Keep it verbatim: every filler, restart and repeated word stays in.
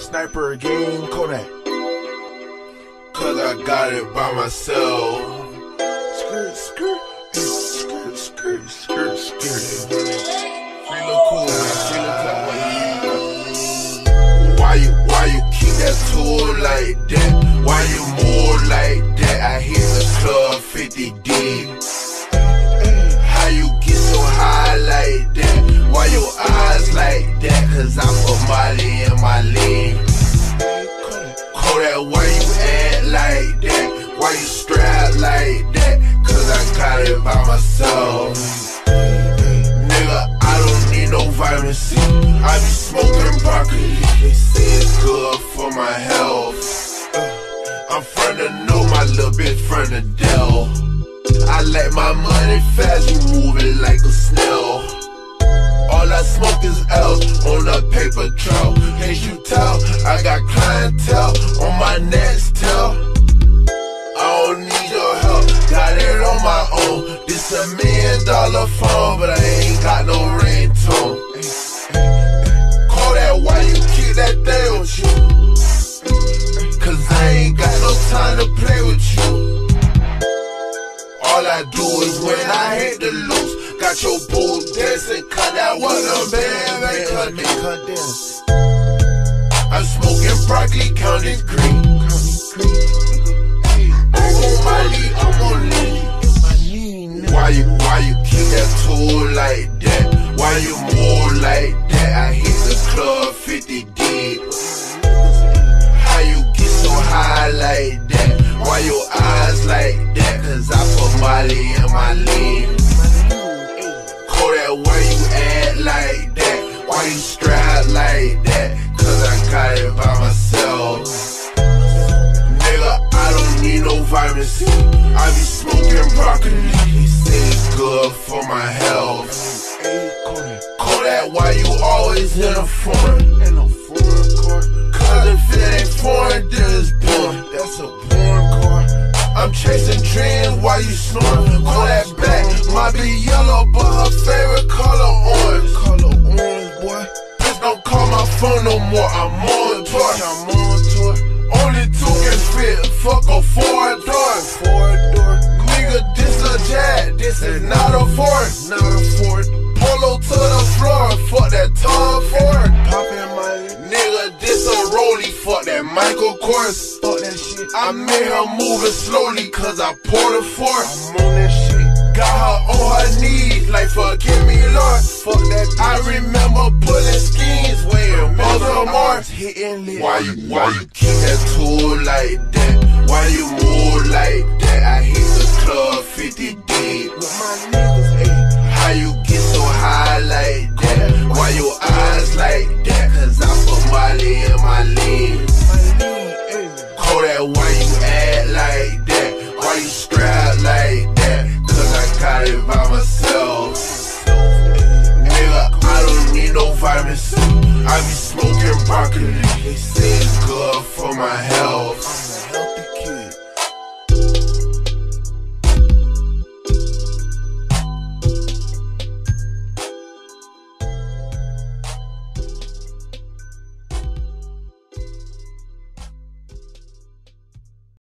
Sniper game Kodak. Cause I got it by myself. Skirt, skirt, skirt, skirt, skirt, skirt. Free look cool, man. Free look cut. Why you, why you keep that tool like that? Why you move like that? I hit the club fifty deep. How you get so high like that? Why your eyes like that? Cause I put Molly in my lean. Kodak, why you act like that? Why you strap like that? Cause I got it by myself. Nigga, I don't need no vitamin C. I be smoking broccoli. They say it's good for my health. I'm from the know, my little bitch from the Dell. I like my money fast, you move it like a snail. All I smoke is L's on a paper trail. Can't you tell? I got clientele on my next tail. I don't need your help, got it on my own. This a million dollar phone, but I ain't got no ringtone. Kodak, why you keep that thing with you? Cause I ain't got no time to play with you. All I do is when I hit the loose, got your boo dancing, cut that one up, baby, cut it, cut dance. I'm smoking broccoli, counting green. I'm on my lead, I'm on lean. Why you, why you keep that tool like that? Why you move like that? I hit the club fifty deep. How you get so high like that? Why your eyes like that? Cause I put Molly in my lean. Kodak, why you act like that? Why you strap like that? Cause I got it by myself. Nigga, I don't need no vitamin C. I be smoking broccoli. They say it's good for my health. Kodak, why you always in a foreign? In a foreign car. Cause if it ain't foreign, then it's boring. That's a boring car. I'm chasing dreams while you snoring. Kodak back, might be yellow, but her favorite color orange. Color orange, boy. Just don't call my phone no more. I'm on tour. I'm on tour. Only two can fit. Fuck a four door. Four door. Nigga, this a Jag. This is not a Ford. Not a Ford. Polo to the floor. Fuck that Tom Ford. Poppin' money. Nigga, this a Rollie. Fuck that Michael Kors. Fuck that shit. I made her moving slowly cause I poured her force. I'm on that shit. Got her on her knees like forgive me Lord. Fuck that. I remember pulling schemes weighing Mother Mars. Hitting lit. Why you, why you keep that tool like that? Why you move like that? I hit the club fifty deep. With my niggas, ayy. How you get so high like that? Why your eyes like that? Cause I put Molly in my lean. Kodak, why you act like that? Why you strap like that? Cause I got it by myself. Nigga, I don't need no vitamin C. I be smoking broccoli. They say it's good for my health.